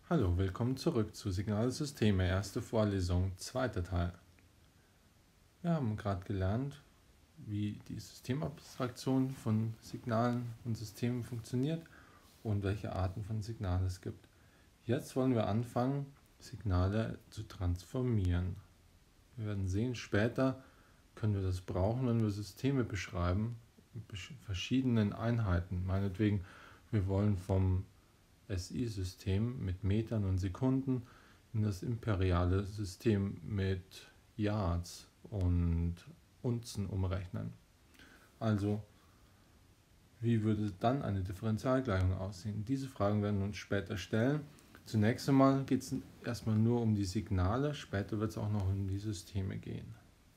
Hallo, willkommen zurück zu Signalsysteme, erste Vorlesung, zweiter Teil. Wir haben gerade gelernt, wie die Systemabstraktion von Signalen und Systemen funktioniert und welche Arten von Signalen es gibt. Jetzt wollen wir anfangen, Signale zu transformieren. Wir werden sehen, später können wir das brauchen, wenn wir Systeme beschreiben, mit verschiedenen Einheiten. Meinetwegen, wir wollen vom SI-System mit Metern und Sekunden in das imperiale System mit Yards und Unzen umrechnen. Also, wie würde dann eine Differentialgleichung aussehen? Diese Fragen werden wir uns später stellen. Zunächst einmal geht es erstmal nur um die Signale, später wird es auch noch um die Systeme gehen.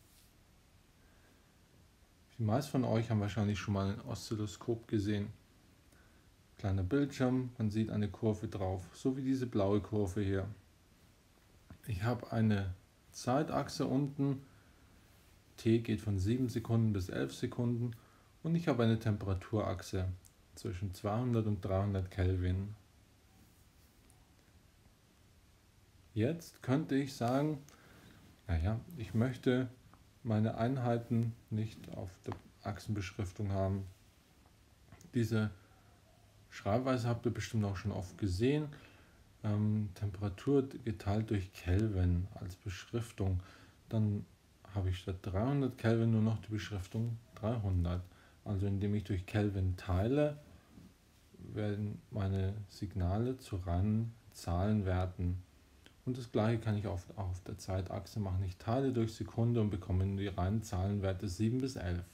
Die meisten von euch haben wahrscheinlich schon mal ein Oszilloskop gesehen. Kleiner Bildschirm, man sieht eine Kurve drauf, so wie diese blaue Kurve hier. Ich habe eine Zeitachse unten, t geht von 7 Sekunden bis 11 Sekunden und ich habe eine Temperaturachse zwischen 200 und 300 Kelvin. Jetzt könnte ich sagen, naja, ich möchte meine Einheiten nicht auf der Achsenbeschriftung haben. Diese Schreibweise habt ihr bestimmt auch schon oft gesehen. Temperatur geteilt durch Kelvin als Beschriftung. Dann habe ich statt 300 Kelvin nur noch die Beschriftung 300. Also indem ich durch Kelvin teile, werden meine Signale zu reinen Zahlenwerten. Und das gleiche kann ich auch auf der Zeitachse machen. Ich teile durch Sekunde und bekomme die reinen Zahlenwerte 7 bis 11.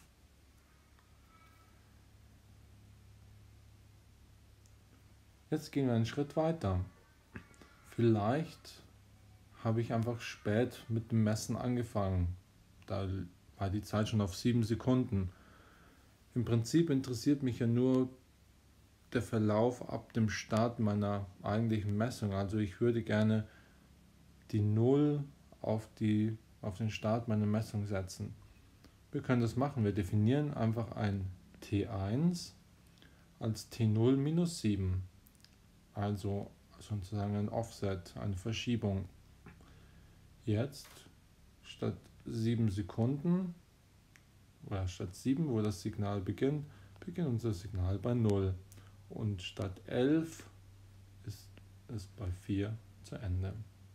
Jetzt gehen wir einen Schritt weiter. Vielleicht habe ich einfach spät mit dem Messen angefangen. Da war die Zeit schon auf 7 Sekunden. Im Prinzip interessiert mich ja nur der Verlauf ab dem Start meiner eigentlichen Messung. Also ich würde gerne die 0 auf den Start meiner Messung setzen. Wir können das machen. Wir definieren einfach ein T1 als T0 minus 7. Also sozusagen ein Offset, eine Verschiebung. Jetzt statt 7 Sekunden oder statt 7, wo das Signal beginnt, beginnt unser Signal bei 0. Und statt 11 ist es bei 4 zu Ende.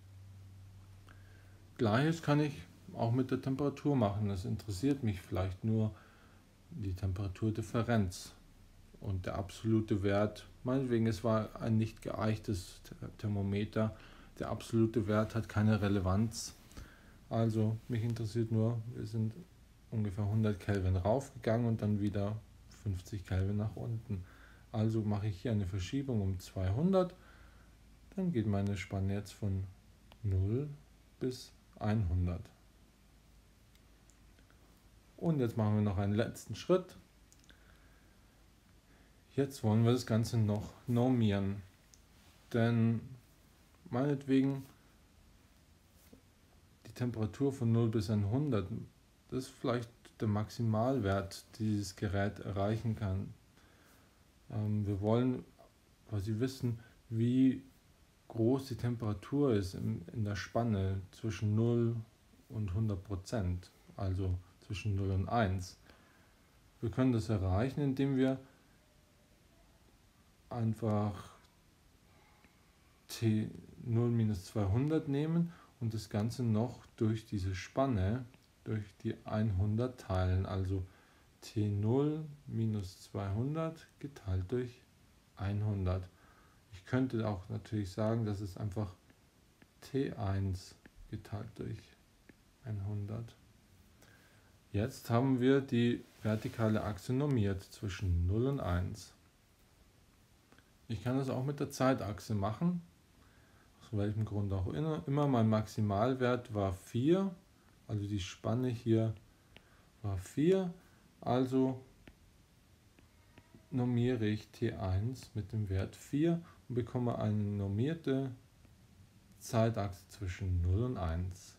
Gleiches kann ich auch mit der Temperatur machen. Das interessiert mich vielleicht nur die Temperaturdifferenz und der absolute Wert. Meinetwegen, es war ein nicht geeichtes Thermometer. Der absolute Wert hat keine Relevanz. Also mich interessiert nur, wir sind ungefähr 100 Kelvin raufgegangen und dann wieder 50 Kelvin nach unten. Also mache ich hier eine Verschiebung um 200. Dann geht meine Spanne jetzt von 0 bis 100. Und jetzt machen wir noch einen letzten Schritt. Jetzt wollen wir das Ganze noch normieren. Denn meinetwegen die Temperatur von 0 bis 100, das ist vielleicht der Maximalwert, den dieses Gerät erreichen kann. Wir wollen quasi wissen, wie groß die Temperatur ist in der Spanne zwischen 0 und 100%, also zwischen 0 und 1. Wir können das erreichen, indem wir einfach T0 minus 200 nehmen und das Ganze noch durch diese Spanne, durch die 100 teilen. Also T0 minus 200 geteilt durch 100. Ich könnte auch natürlich sagen, dass es einfach T1 geteilt durch 100. Jetzt haben wir die vertikale Achse normiert zwischen 0 und 1. Ich kann das auch mit der Zeitachse machen, aus welchem Grund auch immer. Mein Maximalwert war 4, also die Spanne hier war 4, also normiere ich T1 mit dem Wert 4 und bekomme eine normierte Zeitachse zwischen 0 und 1.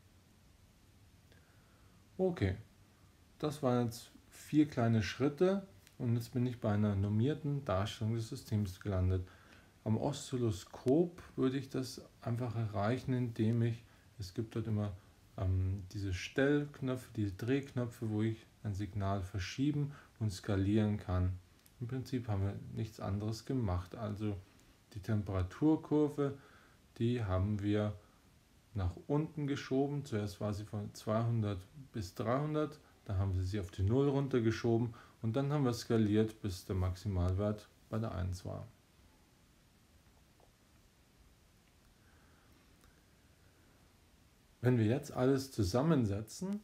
Okay, das waren jetzt 4 kleine Schritte und jetzt bin ich bei einer normierten Darstellung des Systems gelandet. Am Oszilloskop würde ich das einfach erreichen, indem es gibt dort immer diese Stellknöpfe, diese Drehknöpfe, wo ich ein Signal verschieben und skalieren kann. Im Prinzip haben wir nichts anderes gemacht. Also die Temperaturkurve, die haben wir nach unten geschoben. Zuerst war sie von 200 bis 300, dann haben wir sie auf die 0 runtergeschoben und dann haben wir skaliert, bis der Maximalwert bei der 1 war. Wenn wir jetzt alles zusammensetzen,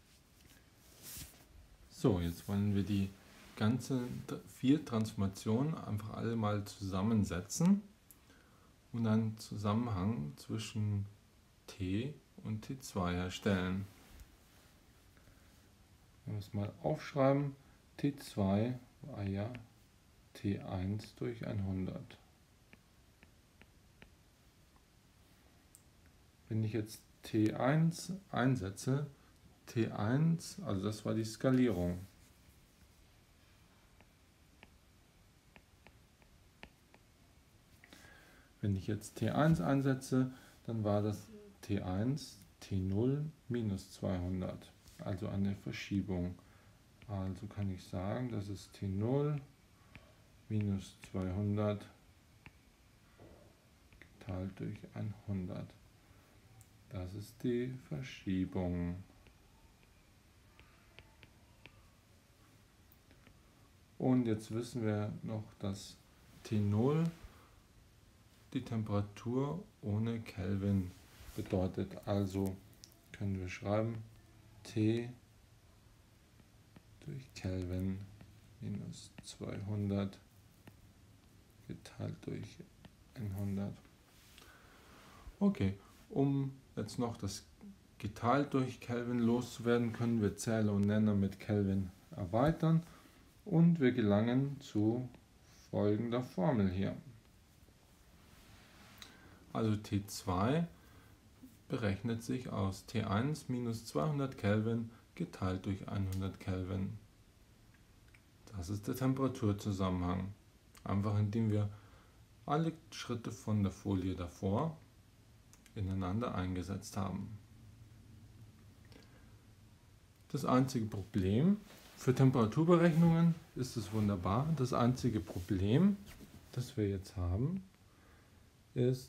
so, jetzt wollen wir die ganzen 4 Transformationen einfach alle mal zusammensetzen und einen Zusammenhang zwischen T und T2 herstellen. Wenn wir es mal aufschreiben, T2 war ja T1 durch 100. Wenn ich jetzt T1 einsetze, T1, also das war die Skalierung. Wenn ich jetzt T1 einsetze, dann war das T1 T0 minus 200, also eine Verschiebung. Also kann ich sagen, das ist T0 minus 200 geteilt durch 100. Das ist die Verschiebung. Und jetzt wissen wir noch, dass T0 die Temperatur ohne Kelvin bedeutet. Also können wir schreiben T durch Kelvin minus 200 geteilt durch 100. Okay, um jetzt noch das geteilt durch Kelvin loszuwerden, können wir Zähler und Nenner mit Kelvin erweitern und wir gelangen zu folgender Formel hier. Also T2 berechnet sich aus T1 minus 200 Kelvin geteilt durch 100 Kelvin. Das ist der Temperaturzusammenhang. Einfach indem wir alle Schritte von der Folie davor ineinander eingesetzt haben. Das einzige Problem, für Temperaturberechnungen ist es wunderbar. Das einzige Problem, das wir jetzt haben, ist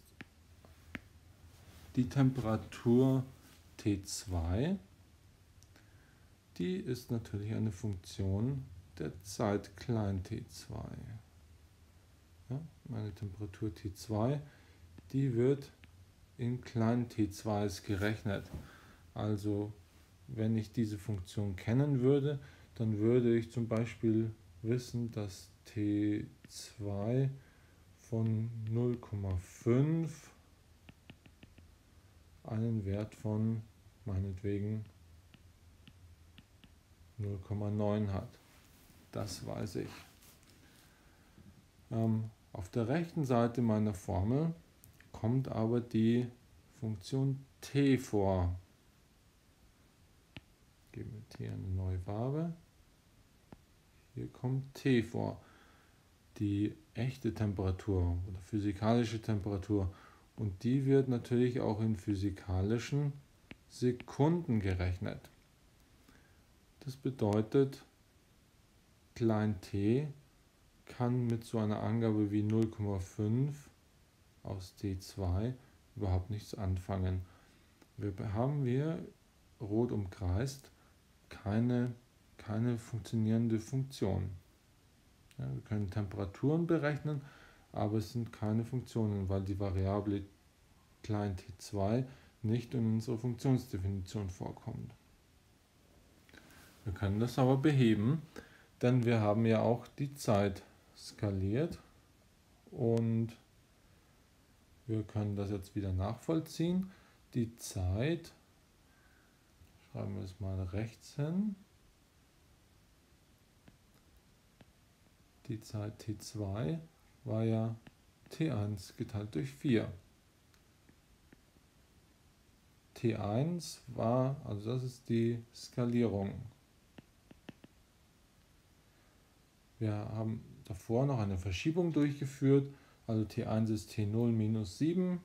die Temperatur T2. Die ist natürlich eine Funktion der Zeit klein t2. Ja, meine Temperatur T2, die wird in klein t2 gerechnet. Also wenn ich diese Funktion kennen würde, dann würde ich zum Beispiel wissen, dass T2 von 0,5 einen Wert von meinetwegen 0,9 hat. Das weiß ich. Auf der rechten Seite meiner Formel kommt aber die Funktion t vor. Geben wir t eine neue Farbe. Hier kommt t vor. Die echte Temperatur oder physikalische Temperatur. Und die wird natürlich auch in physikalischen Sekunden gerechnet. Das bedeutet, klein t kann mit so einer Angabe wie 0,5 aus T2 überhaupt nichts anfangen. Wir haben hier rot umkreist keine funktionierende Funktion. Ja, wir können Temperaturen berechnen, aber es sind keine Funktionen, weil die Variable klein t2 nicht in unserer Funktionsdefinition vorkommt. Wir können das aber beheben, denn wir haben ja auch die Zeit skaliert und wir können das jetzt wieder nachvollziehen. Die Zeit, schreiben wir es mal rechts hin, die Zeit t2 war ja t1 geteilt durch 4. T1 war, also das ist die Skalierung. Wir haben davor noch eine Verschiebung durchgeführt, Also T1 ist T0 minus 7.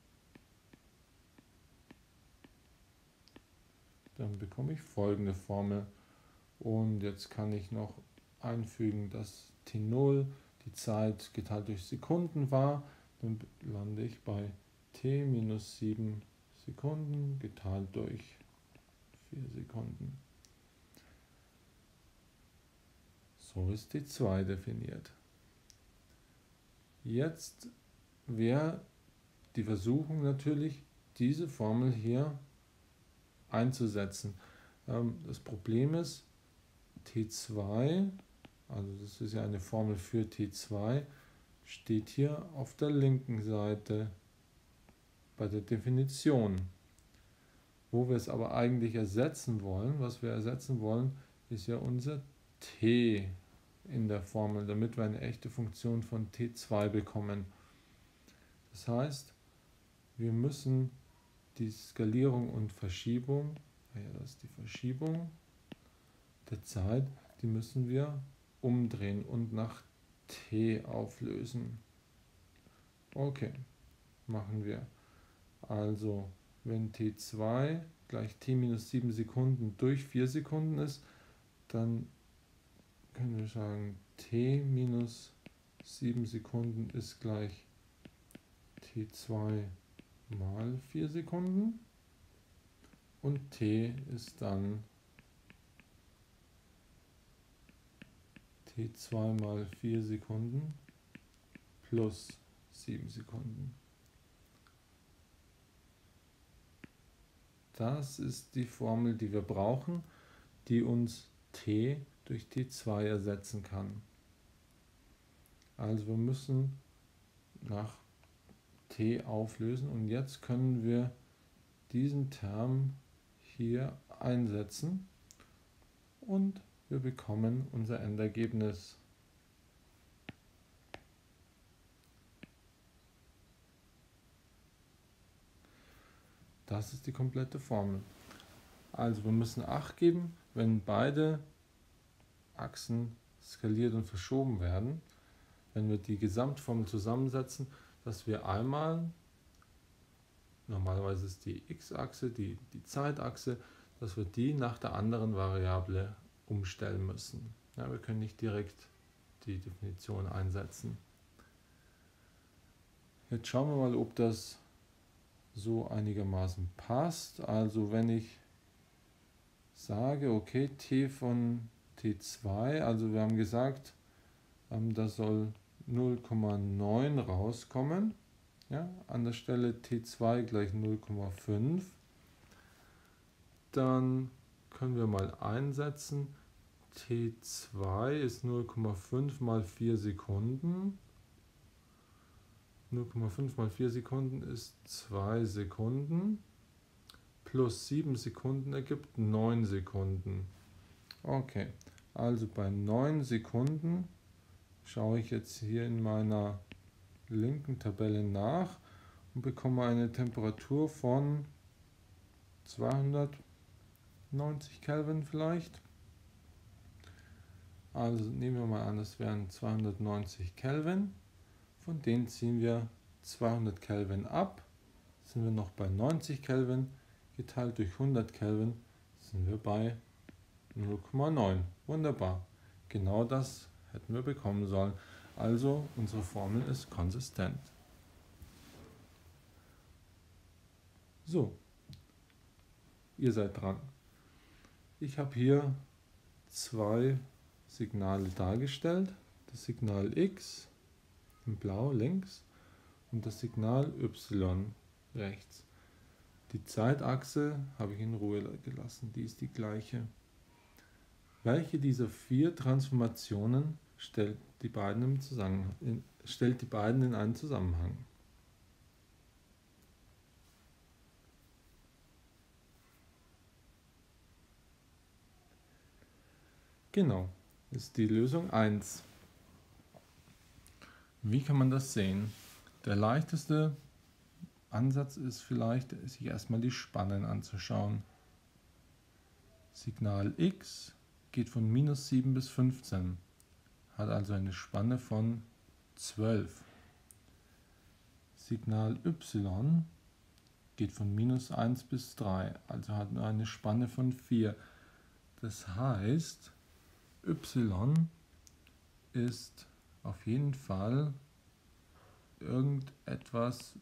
Dann bekomme ich folgende Formel. Und jetzt kann ich noch einfügen, dass T0 die Zeit geteilt durch Sekunden war. Dann lande ich bei T minus 7 Sekunden geteilt durch 4 Sekunden. So ist T2 definiert. Jetzt wäre die Versuchung natürlich, diese Formel hier einzusetzen. Das Problem ist, T2, also das ist ja eine Formel für T2, steht hier auf der linken Seite bei der Definition. Wo wir es aber eigentlich ersetzen wollen, was wir ersetzen wollen, ist ja unser T in der Formel, damit wir eine echte Funktion von T2 bekommen. Das heißt, wir müssen die Skalierung und Verschiebung, das ist die Verschiebung der Zeit, die müssen wir umdrehen und nach T auflösen. Okay, machen wir. Also, wenn T2 gleich T minus 7 Sekunden durch 4 Sekunden ist, dann können wir sagen, T minus 7 Sekunden ist gleich T2 mal 4 Sekunden und T ist dann T2 mal 4 Sekunden plus 7 Sekunden. Das ist die Formel, die wir brauchen, die uns T durch T2 ersetzen kann. Also wir müssen nach T auflösen und jetzt können wir diesen Term hier einsetzen und wir bekommen unser Endergebnis. Das ist die komplette Formel. Also wir müssen Acht geben, wenn beide Achsen skaliert und verschoben werden, wenn wir die Gesamtformel zusammensetzen, dass wir einmal, normalerweise ist die x-Achse, die Zeitachse, dass wir die nach der anderen Variable umstellen müssen. Ja, wir können nicht direkt die Definition einsetzen. Jetzt schauen wir mal, ob das so einigermaßen passt. Also wenn ich sage, okay, T von T2, also wir haben gesagt, da soll 0,9 rauskommen. Ja, an der Stelle T2 gleich 0,5. Dann können wir mal einsetzen. T2 ist 0,5 mal 4 Sekunden. 0,5 mal 4 Sekunden ist 2 Sekunden. Plus 7 Sekunden ergibt 9 Sekunden. Okay, also bei 9 Sekunden schaue ich jetzt hier in meiner linken Tabelle nach und bekomme eine Temperatur von 290 Kelvin vielleicht. Also nehmen wir mal an, das wären 290 Kelvin. Von denen ziehen wir 200 Kelvin ab. Sind wir noch bei 90 Kelvin. Geteilt durch 100 Kelvin sind wir bei 0,9. Wunderbar. Genau das hätten wir bekommen sollen. Also unsere Formel ist konsistent. So, ihr seid dran. Ich habe hier zwei Signale dargestellt. Das Signal X in blau links und das Signal Y rechts. Die Zeitachse habe ich in Ruhe gelassen, die ist die gleiche. Welche dieser 4 Transformationen stellt die beiden in einen Zusammenhang? Genau, ist die Lösung 1. Wie kann man das sehen? Der leichteste Ansatz ist vielleicht, sich erstmal die Spannen anzuschauen. Signal X geht von minus 7 bis 15, hat also eine Spanne von 12. Signal y geht von -1 bis 3, also hat nur eine Spanne von 4. Das heißt, y ist auf jeden Fall irgendetwas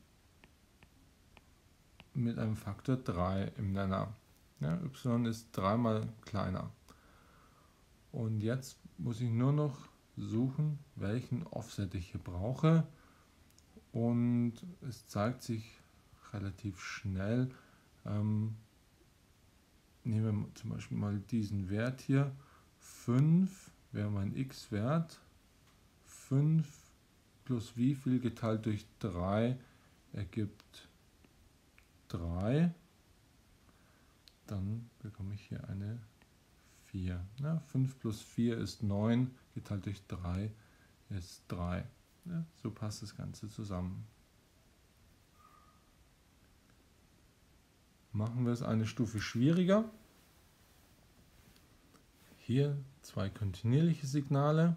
mit einem Faktor 3 im Nenner. Ja, y ist 3 mal kleiner. Und jetzt muss ich nur noch suchen, welchen Offset ich hier brauche. Und es zeigt sich relativ schnell. Nehmen wir zum Beispiel mal diesen Wert hier. 5 wäre mein x-Wert. 5 plus wie viel geteilt durch 3 ergibt 3. Dann bekomme ich hier eine 4. Ja, 5 plus 4 ist 9, geteilt durch 3 ist 3. Ja, so passt das Ganze zusammen. Machen wir es eine Stufe schwieriger. Hier 2 kontinuierliche Signale.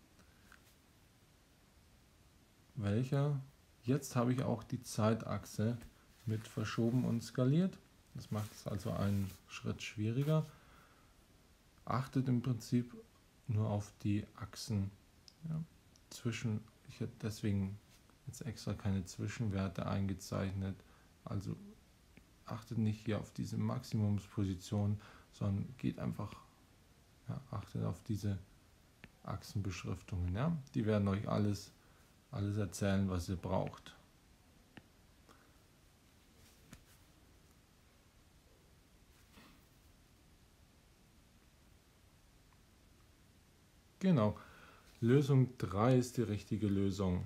Jetzt habe ich auch die Zeitachse mit verschoben und skaliert. Das macht es also einen Schritt schwieriger. Achtet im Prinzip nur auf die Achsen. Ja, ich hätte deswegen jetzt extra keine Zwischenwerte eingezeichnet. Also achtet nicht hier auf diese Maximumsposition, sondern geht einfach, achtet auf diese Achsenbeschriftungen. Ja? Die werden euch alles erzählen, was ihr braucht. Genau, Lösung 3 ist die richtige Lösung.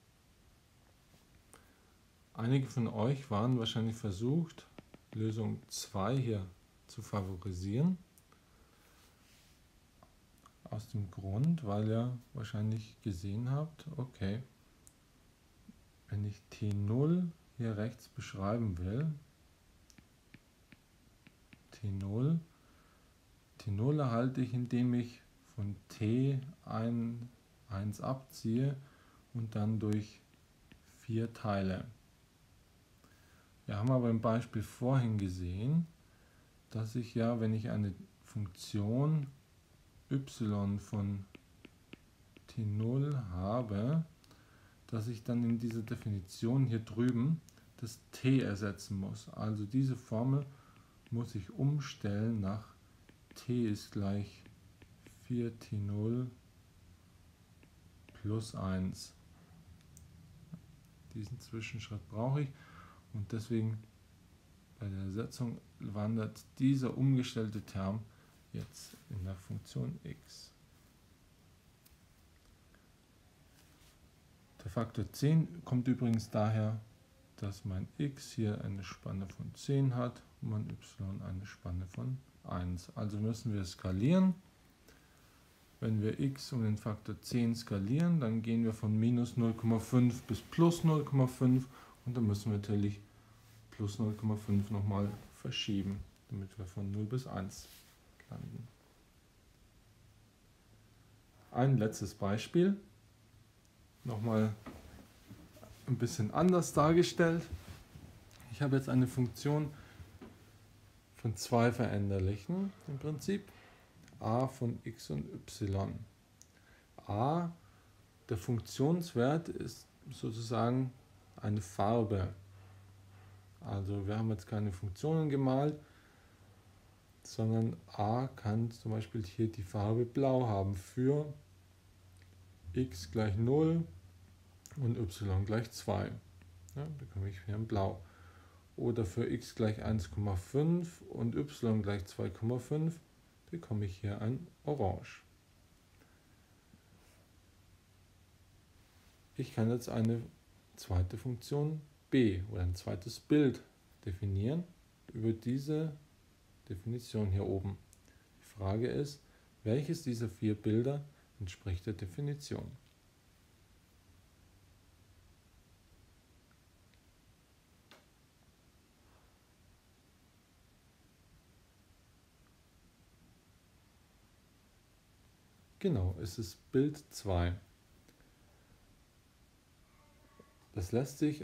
Einige von euch waren wahrscheinlich versucht, Lösung 2 hier zu favorisieren. Aus dem Grund, weil ihr wahrscheinlich gesehen habt, okay, wenn ich T0 hier rechts beschreiben will, T0 erhalte ich, indem ich von T 1 abziehe und dann durch 4 teile. Wir haben aber im Beispiel vorhin gesehen, dass ich ja, wenn ich eine Funktion y von T0 habe, dass ich dann in dieser Definition hier drüben das t ersetzen muss. Also diese Formel muss ich umstellen nach t ist gleich 4t0 plus 1. Diesen Zwischenschritt brauche ich und deswegen bei der Ersetzung wandert dieser umgestellte Term jetzt in der Funktion x. Der Faktor 10 kommt übrigens daher, dass mein x hier eine Spanne von 10 hat und mein y eine Spanne von 1. Also müssen wir skalieren. Wenn wir x um den Faktor 10 skalieren, dann gehen wir von minus 0,5 bis plus 0,5 und dann müssen wir natürlich plus 0,5 nochmal verschieben, damit wir von 0 bis 1 landen. Ein letztes Beispiel, nochmal ein bisschen anders dargestellt. Ich habe jetzt eine Funktion von 2 Veränderlichen im Prinzip, a von x und y. A, der Funktionswert, ist sozusagen eine Farbe. Also wir haben jetzt keine Funktionen gemalt, sondern a kann zum Beispiel hier die Farbe blau haben für x gleich 0 und y gleich 2. Ja, bekomme ich hier ein Blau. Oder für x gleich 1,5 und y gleich 2,5 bekomme ich hier ein Orange. Ich kann jetzt eine zweite Funktion b oder ein zweites Bild definieren über diese Definition hier oben. Die Frage ist, welches dieser 4 Bilder entspricht der Definition? Genau, es ist Bild 2. Das lässt sich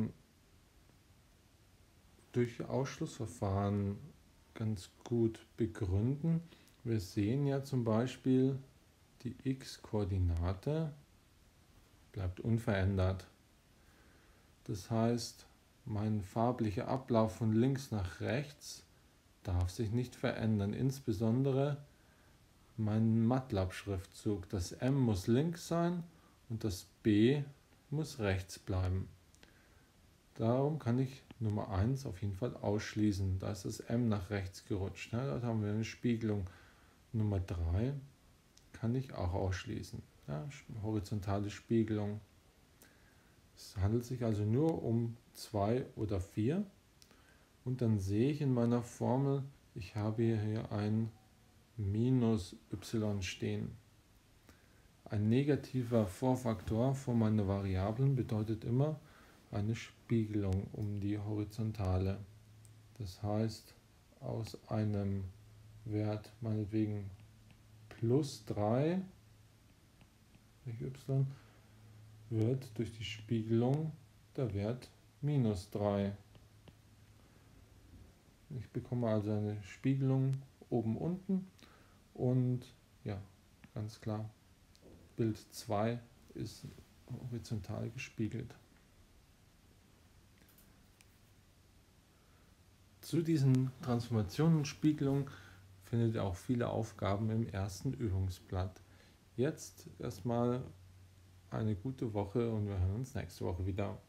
durch Ausschlussverfahren ganz gut begründen. Wir sehen ja zum Beispiel, die x-Koordinate bleibt unverändert. Das heißt, mein farblicher Ablauf von links nach rechts darf sich nicht verändern. Insbesondere mein MATLAB-Schriftzug. Das M muss links sein und das B muss rechts bleiben. Darum kann ich Nummer 1 auf jeden Fall ausschließen. Da ist das M nach rechts gerutscht. Ja, dort haben wir eine Spiegelung. Nummer 3 kann ich auch ausschließen. Ja, horizontale Spiegelung. Es handelt sich also nur um 2 oder 4. Und dann sehe ich in meiner Formel, ich habe hier ein minus y stehen. Ein negativer Vorfaktor vor meiner Variablen bedeutet immer eine Spiegelung um die Horizontale. Das heißt, aus einem Wert meinetwegen plus 3 y wird durch die Spiegelung der Wert minus 3. Ich bekomme also eine Spiegelung oben unten und ja, ganz klar, Bild 2 ist horizontal gespiegelt. Zu diesen Transformationen und Spiegelungen findet ihr auch viele Aufgaben im ersten Übungsblatt. Jetzt erstmal eine gute Woche und wir hören uns nächste Woche wieder.